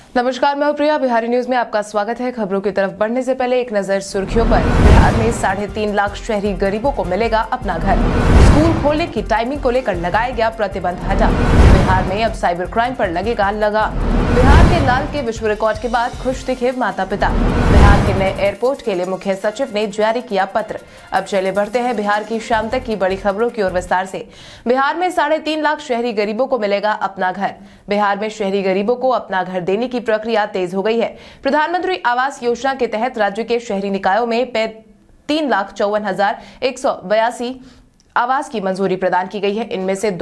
नमस्कार, मैं प्रिया। बिहारी न्यूज में आपका स्वागत है। खबरों की तरफ बढ़ने से पहले एक नजर सुर्खियों पर। बिहार में 3.5 लाख शहरी गरीबों को मिलेगा अपना घर। स्कूल खोलने की टाइमिंग को लेकर लगाया गया प्रतिबंध हटा। बिहार में अब साइबर क्राइम पर लगेगा लगाम। बिहार के लाल के विश्व रिकॉर्ड के बाद खुश दिखे माता पिता। बिहार के नए एयरपोर्ट के लिए मुख्य सचिव ने जारी किया पत्र। अब चले बढ़ते हैं बिहार की शाम तक की बड़ी खबरों की ओर विस्तार से। बिहार में 3.5 लाख शहरी गरीबों को मिलेगा अपना घर। बिहार में शहरी गरीबों को अपना घर देने की प्रक्रिया तेज हो गई है। प्रधानमंत्री आवास योजना के तहत राज्य के शहरी निकायों में 3,54,182 आवास की मंजूरी प्रदान की गई है। इनमें से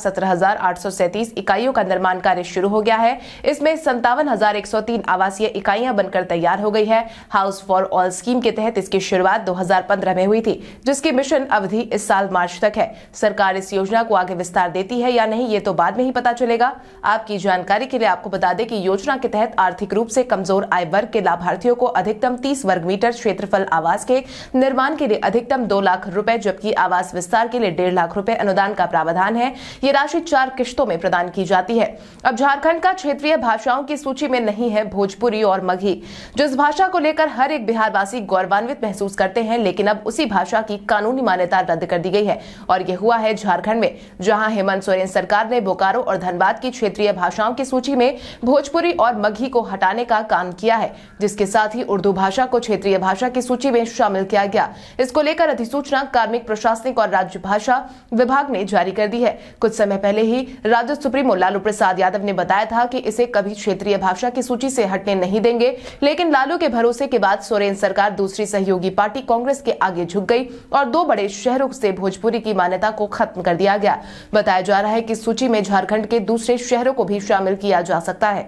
2,17,837 इकाइयों का निर्माण कार्य शुरू हो गया है। इसमें 57,103 आवासीय इकाइयां बनकर तैयार हो गई है। हाउस फॉर ऑल स्कीम के तहत इसकी शुरुआत 2015 में हुई थी, जिसकी मिशन अवधि इस साल मार्च तक है। सरकार इस योजना को आगे विस्तार देती है या नहीं, ये तो बाद में ही पता चलेगा। आपकी जानकारी के लिए आपको बता दें कि योजना के तहत आर्थिक रूप से कमजोर आय वर्ग के लाभार्थियों को अधिकतम 30 वर्ग मीटर क्षेत्रफल आवास के निर्माण के लिए अधिकतम 2 लाख रुपए, जबकि आवास विस्तार के लिए 1.5 लाख रुपए अनुदान का प्रावधान है। ये राशि 4 किश्तों में प्रदान की जाती है। अब झारखंड का क्षेत्रीय भाषाओं की सूची में नहीं है भोजपुरी और मगही, जिस भाषा को लेकर हर एक बिहारवासी गौरवान्वित महसूस करते हैं, लेकिन अब उसी भाषा की कानूनी मान्यता रद्द कर दी गई है। और ये हुआ है झारखंड में, जहां हेमंत सोरेन सरकार ने बोकारो और धनबाद की क्षेत्रीय भाषाओं की सूची में भोजपुरी और मगही को हटाने का काम किया है, जिसके साथ ही उर्दू भाषा को क्षेत्रीय भाषा की सूची में शामिल किया गया। इसको लेकर अधिसूचना कार्मिक, प्रशासनिक और राज्य भाषा विभाग ने जारी कर दी है। कुछ समय पहले ही राजद सुप्रीमो लालू प्रसाद यादव ने बताया था कि इसे कभी क्षेत्रीय भाषा की सूची से हटने नहीं देंगे, लेकिन लालू के भरोसे के बाद सोरेन सरकार दूसरी सहयोगी पार्टी कांग्रेस के आगे झुक गई और 2 बड़े शहरों से भोजपुरी की मान्यता को खत्म कर दिया गया। बताया जा रहा है कि सूची में झारखंड के दूसरे शहरों को भी शामिल किया जा सकता है।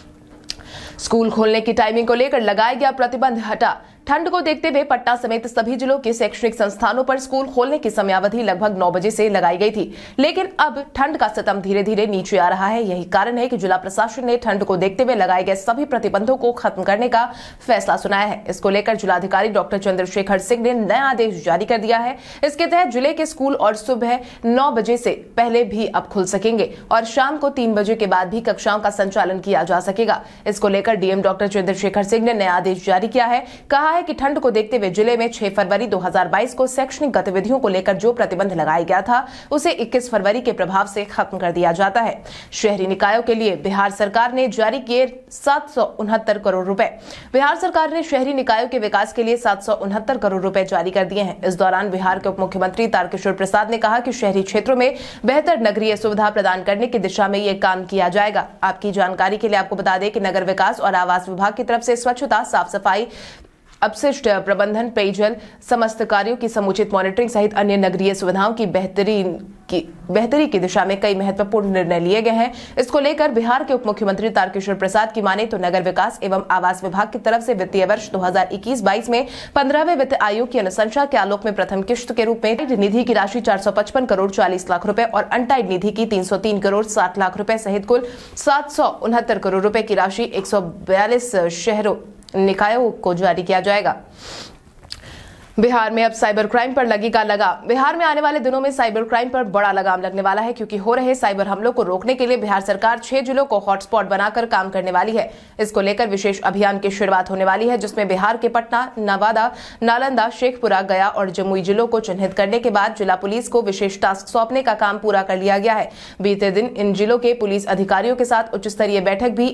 स्कूल खोलने की टाइमिंग को लेकर लगाया गया प्रतिबंध हटा। ठंड को देखते हुए पटना समेत सभी जिलों के शैक्षणिक संस्थानों पर स्कूल खोलने की समयावधि लगभग 9 बजे से लगाई गई थी, लेकिन अब ठंड का सितम धीरे धीरे नीचे आ रहा है। यही कारण है कि जिला प्रशासन ने ठंड को देखते हुए लगाए गए सभी प्रतिबंधों को खत्म करने का फैसला सुनाया है। इसको लेकर जिलाधिकारी डॉक्टर चंद्रशेखर सिंह ने नया आदेश जारी कर दिया है। इसके तहत जिले के स्कूल और सुबह 9 बजे से पहले भी अब खुल सकेंगे और शाम को 3 बजे के बाद भी कक्षाओं का संचालन किया जा सकेगा। इसको लेकर डीएम डॉक्टर चंद्रशेखर सिंह ने नया आदेश जारी किया है। कहा है कि ठंड को देखते हुए जिले में 6 फरवरी 2022 को शैक्षणिक गतिविधियों को लेकर जो प्रतिबंध लगाया गया था, उसे 21 फरवरी के प्रभाव से खत्म कर दिया जाता है। शहरी निकायों के लिए बिहार सरकार ने जारी किए 769 करोड़ रुपए। बिहार सरकार ने शहरी निकायों के विकास के लिए 769 करोड़ रुपए जारी कर दिए हैं। इस दौरान बिहार के उप मुख्यमंत्री तारकिशोर प्रसाद ने कहा कि शहरी क्षेत्रों में बेहतर नगरीय सुविधा प्रदान करने की दिशा में ये काम किया जाएगा। आपकी जानकारी के लिए आपको बता दें कि नगर विकास और आवास विभाग की तरफ से स्वच्छता, साफ सफाई, अपशिष्ट प्रबंधन, पेयजल, समस्त कार्यों की समुचित मॉनिटरिंग सहित अन्य नगरीय सुविधाओं की बेहतरी की दिशा में कई महत्वपूर्ण निर्णय लिए गए हैं। इसको लेकर बिहार के उप मुख्यमंत्री तारकिशोर प्रसाद की माने तो नगर विकास एवं आवास विभाग की तरफ से वित्तीय वर्ष 2021-22 में 15वें वित्त आयोग की अनुशंसा के आलोक में प्रथम किश्त के रूप में निधि की राशि 455 करोड़ 40 लाख रुपए और अनटाइड निधि की 303 करोड़ 60 लाख रुपए सहित कुल 769 करोड़ रुपए की राशि 142 शहरों निकायों को जारी किया जाएगा। बिहार में अब साइबर क्राइम पर लगेगा लगाम। बिहार में आने वाले दिनों में साइबर क्राइम पर बड़ा लगाम लगने वाला है, क्योंकि हो रहे साइबर हमलों को रोकने के लिए बिहार सरकार 6 जिलों को हॉटस्पॉट बनाकर काम करने वाली है। इसको लेकर विशेष अभियान की शुरुआत होने वाली है, जिसमें बिहार के पटना, नवादा, नालंदा, शेखपुरा, गया और जमुई जिलों को चिन्हित करने के बाद जिला पुलिस को विशेष टास्क सौंपने का काम पूरा कर लिया गया है। बीते दिन इन जिलों के पुलिस अधिकारियों के साथ उच्च स्तरीय बैठक भी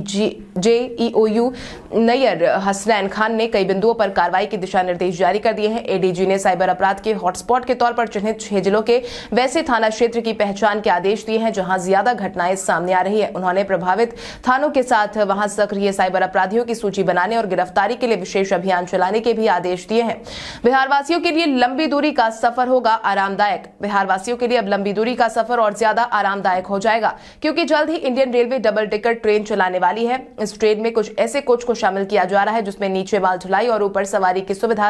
ADG नैयर हसनैन खान ने कई बिंदुओं पर कार्रवाई के दिशा निर्देश जारी कर दिए हैं। एडीजी ने साइबर अपराध के हॉटस्पॉट के तौर पर चिन्हित 6 जिलों के वैसे थाना क्षेत्र की पहचान के आदेश दिए हैं जहां ज्यादा घटनाएं सामने आ रही है। उन्होंने प्रभावित थानों के साथ वहां सक्रिय साइबर अपराधियों की सूची बनाने और गिरफ्तारी के लिए विशेष अभियान चलाने के भी आदेश दिए हैं। बिहारवासियों के लिए लंबी दूरी का सफर होगा आरामदायक। बिहारवासियों के लिए अब लंबी दूरी का सफर और ज्यादा आरामदायक हो जाएगा, क्योंकि जल्द ही Indian railway double ticket train चलाने वाली है। इस ट्रेन में कुछ ऐसे कोच को शामिल किया जा रहा है जिसमें नीचे माल ढुलाई और ऊपर सवारी की सुविधा दी जाएगी।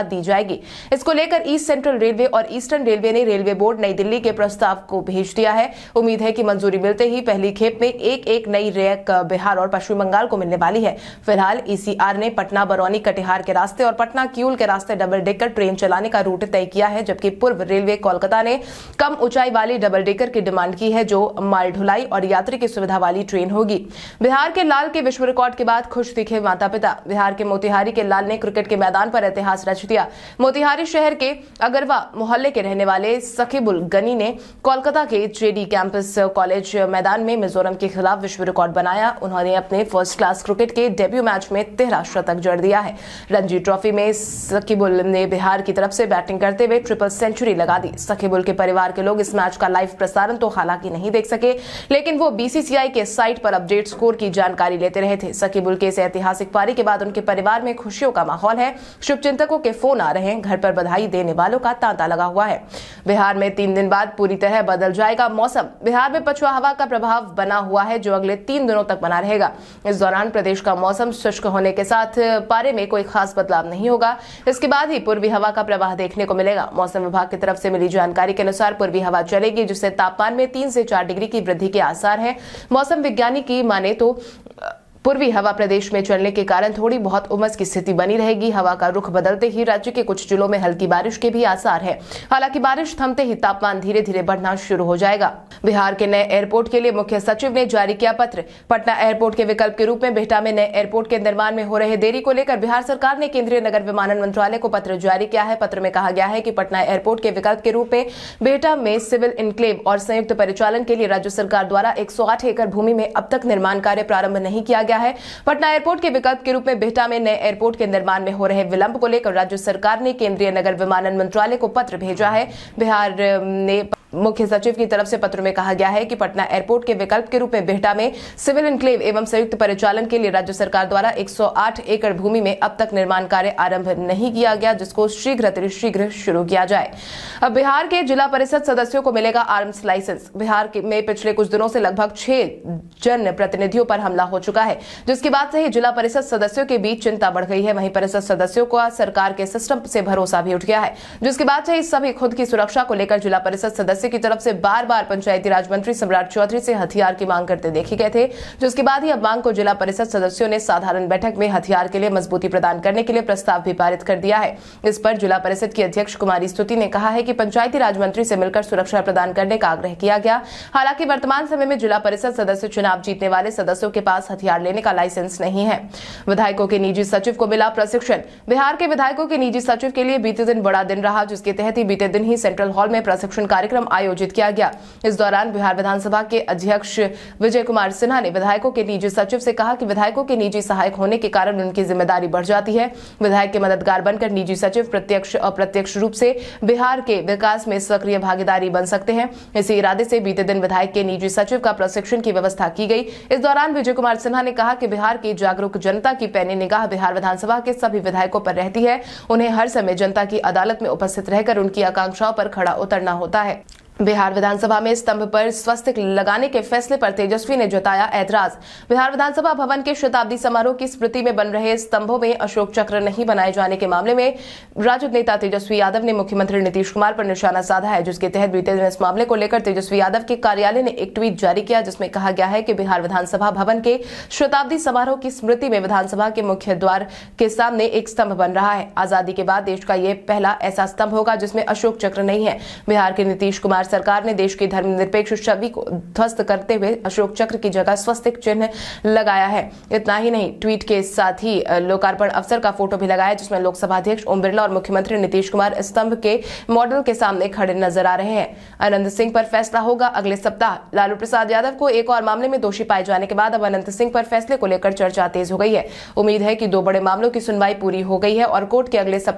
जाएगी। इसको लेकर ईस्ट सेंट्रल रेलवे और ईस्टर्न रेलवे ने रेलवे बोर्ड नई दिल्ली के प्रस्ताव को भेज दिया है। उम्मीद है कि मंजूरी मिलते ही पहली खेप में एक नई रैक बिहार और पश्चिम बंगाल को मिलने वाली है। फिलहाल ईसीआर ने पटना बरौनी कटिहार के रास्ते और पटना किऊल के रास्ते डबल डेकर ट्रेन चलाने का रूट तय किया है, जबकि पूर्व रेलवे कोलकाता ने कम ऊंचाई वाली डबल डेकर की डिमांड की है, जो माल ढुलाई और यात्री की सुविधा वाली ट्रेन होगी। बिहार के लाल के विश्व रिकॉर्ड के बाद खुश दिखे माता पिता। बिहार के मोतिहारी के लाल ने क्रिकेट के मैदान पर इतिहास रच दिया। मोतिहारी शहर के अगरवा मोहल्ले के रहने वाले सकीबुल गनी ने कोलकाता के जेडी कैंपस कॉलेज मैदान में मिजोरम के खिलाफ विश्व रिकॉर्ड बनाया। उन्होंने अपने फर्स्ट क्लास क्रिकेट के डेब्यू मैच में 13 शतक जड़ दिया है। रणजी ट्रॉफी में सकीबुल ने बिहार की तरफ से बैटिंग करते हुए ट्रिपल सेंचुरी लगा दी। सकीबुल के परिवार के लोग इस मैच का लाइव प्रसारण तो हालांकि नहीं देख सके, लेकिन वो बीसीसीआई के साइट पर अपडेट स्कोर की जानकारी लेते रहे थे। सकीबुल के इस ऐतिहासिक पारी के बाद उनके परिवार में खुशियों का माहौल है। शुभचिंतकों के फोन आ रहे हैं, घर पर बधाई देने वालों का तांता लगा हुआ है। बिहार में 3 दिन बाद पूरी तरह बदल जाएगा मौसम। बिहार में पछुआ हवा का प्रभाव बना हुआ है, जो अगले 3 दिनों तक बना रहेगा। इस दौरान प्रदेश का मौसम शुष्क होने के साथ पारे में कोई खास बदलाव नहीं होगा। इसके बाद ही पूर्वी हवा का प्रवाह देखने को मिलेगा। मौसम विभाग की तरफ से मिली जानकारी के अनुसार पूर्वी हवा चलेगी, जिससे तापमान में 3 से 4 डिग्री की वृद्धि के आसार हैं। मौसम विज्ञानी की माने तो पूर्वी हवा प्रदेश में चलने के कारण थोड़ी बहुत उमस की स्थिति बनी रहेगी। हवा का रुख बदलते ही राज्य के कुछ जिलों में हल्की बारिश के भी आसार है। हालांकि बारिश थमते ही तापमान धीरे धीरे बढ़ना शुरू हो जाएगा। बिहार के नए एयरपोर्ट के लिए मुख्य सचिव ने जारी किया पत्र। पटना एयरपोर्ट के विकल्प के रूप में बिहटा में नए एयरपोर्ट के निर्माण में हो रहे देरी को लेकर बिहार सरकार ने केंद्रीय नगर विमानन मंत्रालय को पत्र जारी किया है। पत्र में कहा गया है कि पटना एयरपोर्ट के विकल्प के रूप में बिहटा में सिविल इनक्लेव और संयुक्त परिचालन के लिए राज्य सरकार द्वारा 108 एकड़ भूमि में अब तक निर्माण कार्य प्रारंभ नहीं किया गया है। पटना एयरपोर्ट के विकल्प के रूप में बिहटा में नए एयरपोर्ट के निर्माण में हो रहे विलंब को लेकर राज्य सरकार ने केंद्रीय नगर विमानन मंत्रालय को पत्र भेजा है। बिहार ने मुख्य सचिव की तरफ से पत्र में कहा गया है कि पटना एयरपोर्ट के विकल्प के रूप में बिहटा में सिविल इनक्लेव एवं संयुक्त परिचालन के लिए राज्य सरकार द्वारा 108 एकड़ भूमि में अब तक निर्माण कार्य आरंभ नहीं किया गया, जिसको शीघ्र शुरू किया जाए। अब बिहार के जिला परिषद सदस्यों को मिलेगा आर्म्स लाइसेंस। बिहार में पिछले कुछ दिनों से लगभग 6 जन प्रतिनिधियों पर हमला हो चुका है, जिसके बाद से ही जिला परिषद सदस्यों के बीच चिंता बढ़ गई है। वहीं परिषद सदस्यों को सरकार के सिस्टम से भरोसा भी उठ गया है, जिसके बाद से ही सभी खुद की सुरक्षा को लेकर जिला परिषद सदस्य की तरफ से बार-बार पंचायती राज मंत्री सम्राट चौधरी से हथियार की मांग करते देखे गए थे, जिसके बाद ही अब मांग को जिला परिषद सदस्यों ने साधारण बैठक में हथियार के लिए मजबूती प्रदान करने के लिए प्रस्ताव भी पारित कर दिया है। इस पर जिला परिषद की अध्यक्ष कुमारी स्तुति ने कहा है कि पंचायती राज मंत्री से मिलकर सुरक्षा प्रदान करने का आग्रह किया गया। हालांकि वर्तमान समय में जिला परिषद सदस्य चुनाव जीतने वाले सदस्यों के पास हथियार लेने का लाइसेंस नहीं है। विधायकों के निजी सचिव को मिला प्रशिक्षण। बिहार के विधायकों के निजी सचिव के लिए बीते दिन बड़ा दिन रहा, जिसके तहत ही बीते दिन ही सेंट्रल हॉल में प्रशिक्षण कार्यक्रम आयोजित किया गया। इस दौरान बिहार विधानसभा के अध्यक्ष विजय कुमार सिन्हा ने विधायकों के निजी सचिव से कहा कि विधायकों के निजी सहायक होने के कारण उनकी जिम्मेदारी बढ़ जाती है। विधायक के मददगार बनकर निजी सचिव प्रत्यक्ष और अप्रत्यक्ष रूप से बिहार के विकास में सक्रिय भागीदारी बन सकते हैं। इसी इरादे से बीते दिन विधायक के निजी सचिव का प्रशिक्षण की व्यवस्था की गई। इस दौरान विजय कुमार सिन्हा ने कहा कि बिहार की जागरूक जनता की पैनी निगाह बिहार विधानसभा के सभी विधायकों पर रहती है। उन्हें हर समय जनता की अदालत में उपस्थित रहकर उनकी आकांक्षाओं पर खड़ा उतरना होता है। बिहार विधानसभा में स्तंभ पर स्वस्तिक लगाने के फैसले पर तेजस्वी ने जताया ऐतराज। बिहार विधानसभा भवन के शताब्दी समारोह की स्मृति में बन रहे स्तंभों में अशोक चक्र नहीं बनाए जाने के मामले में राजद नेता तेजस्वी यादव ने मुख्यमंत्री नीतीश कुमार पर निशाना साधा है, जिसके तहत बीते दिन इस मामले को लेकर तेजस्वी यादव के कार्यालय ने एक ट्वीट जारी किया, जिसमें कहा गया है कि बिहार विधानसभा भवन के शताब्दी समारोह की स्मृति में विधानसभा के मुख्य द्वार के सामने एक स्तंभ बन रहा है। आजादी के बाद देश का ये पहला ऐसा स्तंभ होगा जिसमें अशोक चक्र नहीं है। बिहार के नीतीश कुमार सरकार ने देश की धर्मनिरपेक्ष छवि को ध्वस्त करते हुए अशोक चक्र की जगह स्वस्तिक चिन्ह लगाया है। इतना ही नहीं, ट्वीट के साथ ही लोकार्पण अवसर का फोटो भी लगाया, जिसमें लोकसभा अध्यक्ष ओम बिरला और मुख्यमंत्री नीतीश कुमार स्तंभ के मॉडल के सामने खड़े नजर आ रहे हैं। अनंत सिंह पर फैसला होगा अगले सप्ताह। लालू प्रसाद यादव को एक और मामले में दोषी पाए जाने के बाद अब अनंत सिंह पर फैसले को लेकर चर्चा तेज हो गई है। उम्मीद है कि 2 बड़े मामलों की सुनवाई पूरी हो गई है और कोर्ट की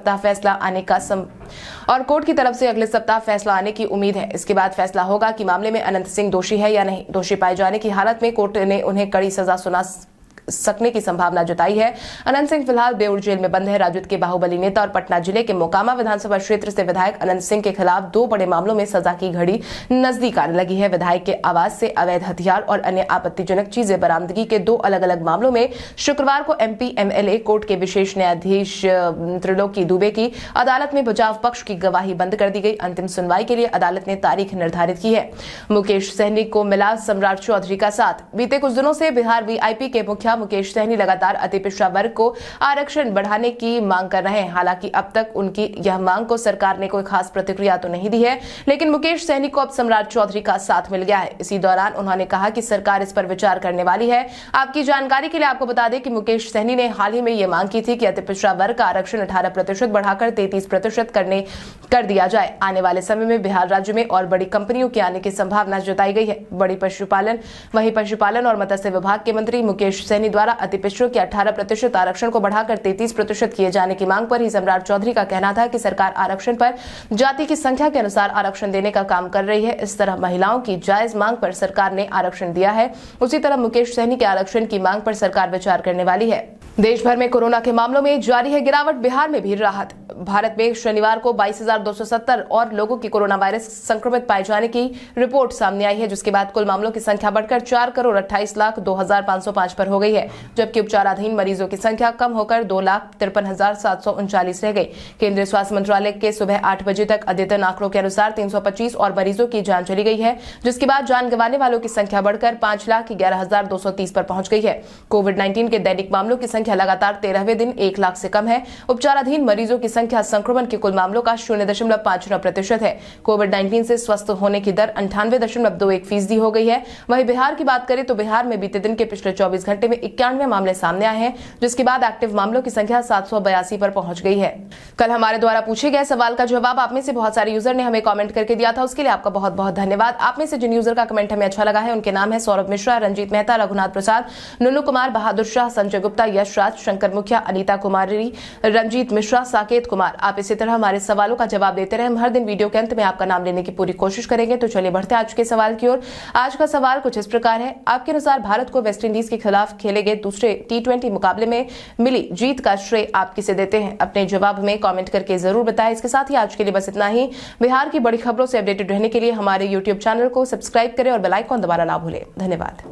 तरफ से अगले सप्ताह फैसला आने की उम्मीद है। इसके बाद फैसला होगा कि मामले में अनंत सिंह दोषी है या नहीं। दोषी पाए जाने की हालत में कोर्ट ने उन्हें कड़ी सजा सकने की संभावना जताई है। अनंत सिंह फिलहाल बेउर जेल में बंद है। राजद के बाहुबली नेता और पटना जिले के मोकामा विधानसभा क्षेत्र से विधायक अनंत सिंह के खिलाफ 2 बड़े मामलों में सजा की घड़ी नजदीक आने लगी है। विधायक के आवास से अवैध हथियार और अन्य आपत्तिजनक चीजें बरामदगी के 2 अलग अलग मामलों में शुक्रवार को एमपी एमएलए कोर्ट के विशेष न्यायाधीश त्रिलोकी दुबे की अदालत में बचाव पक्ष की गवाही बंद कर दी गई। अंतिम सुनवाई के लिए अदालत ने तारीख निर्धारित की है। मुकेश सहनी को मिला सम्राट चौधरी का साथ। बीते कुछ दिनों से बिहार वीआईपी के मुखिया मुकेश सहनी लगातार अति पिछड़ा वर्ग को आरक्षण बढ़ाने की मांग कर रहे हैं। हालांकि अब तक उनकी यह मांग को सरकार ने कोई खास प्रतिक्रिया तो नहीं दी है, लेकिन मुकेश सहनी को अब सम्राट चौधरी का साथ मिल गया है। इसी दौरान उन्होंने कहा कि सरकार इस पर विचार करने वाली है। आपकी जानकारी के लिए आपको बता दें कि मुकेश सहनी ने हाल ही में यह मांग की थी कि अति पिछड़ा वर्ग का आरक्षण 18% बढ़ाकर 33% कर दिया जाए। आने वाले समय में बिहार राज्य में और बड़ी कंपनियों के आने की संभावना जताई गई है। वहीं पशुपालन और मत्स्य विभाग के मंत्री मुकेश सहनी द्वारा अति पिछड़ों के 18% आरक्षण को बढ़ाकर 33% किए जाने की मांग पर ही सम्राट चौधरी का कहना था कि सरकार आरक्षण पर जाति की संख्या के अनुसार आरक्षण देने का काम कर रही है। इस तरह महिलाओं की जायज मांग पर सरकार ने आरक्षण दिया है। उसी तरह मुकेश सहनी के आरक्षण की मांग पर सरकार विचार करने वाली है। देश भर में कोरोना के मामलों में जारी है गिरावट। बिहार में भी राहत। भारत में शनिवार को 22,270 और लोगों की कोरोना वायरस संक्रमित पाए जाने की रिपोर्ट सामने आई है, जिसके बाद कुल मामलों की संख्या बढ़कर 4,28,02,505 पर हो गई है, जबकि उपचाराधीन मरीजों की संख्या कम होकर 2,53,739 रह गई। केंद्रीय स्वास्थ्य मंत्रालय के सुबह 8 बजे तक अद्यतन आंकड़ों के अनुसार 325 और मरीजों की जान चली गई है, जिसके बाद जान गंवाने वालों की संख्या बढ़कर 5,11,230 पर पहुंच गई है। कोविड-19 के दैनिक मामलों की संख्या लगातार 13वें दिन 1 लाख से कम है। उपचाराधीन मरीजों की संख्या संक्रमण के कुल मामलों का 0.59% है। कोविड-19 से स्वस्थ होने की दर 98.21% हो गई है। वहीं बिहार की बात करें तो बिहार में बीते दिन के पिछले 24 घंटे में 91 मामले सामने आए हैं, जिसके बाद एक्टिव मामलों की संख्या 782 पर पहुंच गई है। कल हमारे द्वारा पूछे गए सवाल का जवाब आप में से बहुत सारे यूजर ने हमें कमेंट करके दिया था, उसके लिए आपका बहुत बहुत धन्यवाद। आप में से जिन यूजर का कमेंट हमें अच्छा लगा है उनके नाम है सौरभ मिश्रा, रंजीत मेहता, रघुनाथ प्रसाद, नुनू कुमार, बहादुर शाह, संजय गुप्ता, यश राज, शंकर मुखिया, अनीता कुमारी, रंजीत मिश्रा, साकेत कुमार। आप इसी तरह हमारे सवालों का जवाब देते रहे। हम हर दिन वीडियो के अंत में आपका नाम लेने की पूरी कोशिश करेंगे। तो चलिए बढ़ते हैं आज के सवाल की ओर। आज का सवाल कुछ इस प्रकार है। आपके अनुसार भारत को वेस्टइंडीज के खिलाफ खेले गए दूसरे T20 मुकाबले में मिली जीत का श्रेय आप किसे देते हैं? अपने जवाब में कमेंट करके जरूर बताएं। इसके साथ ही आज के लिए बस इतना ही। बिहार की बड़ी खबरों से अपडेटेड रहने के लिए हमारे YouTube चैनल को सब्सक्राइब करें और बेल आइकन दबाना ना भूलें। धन्यवाद।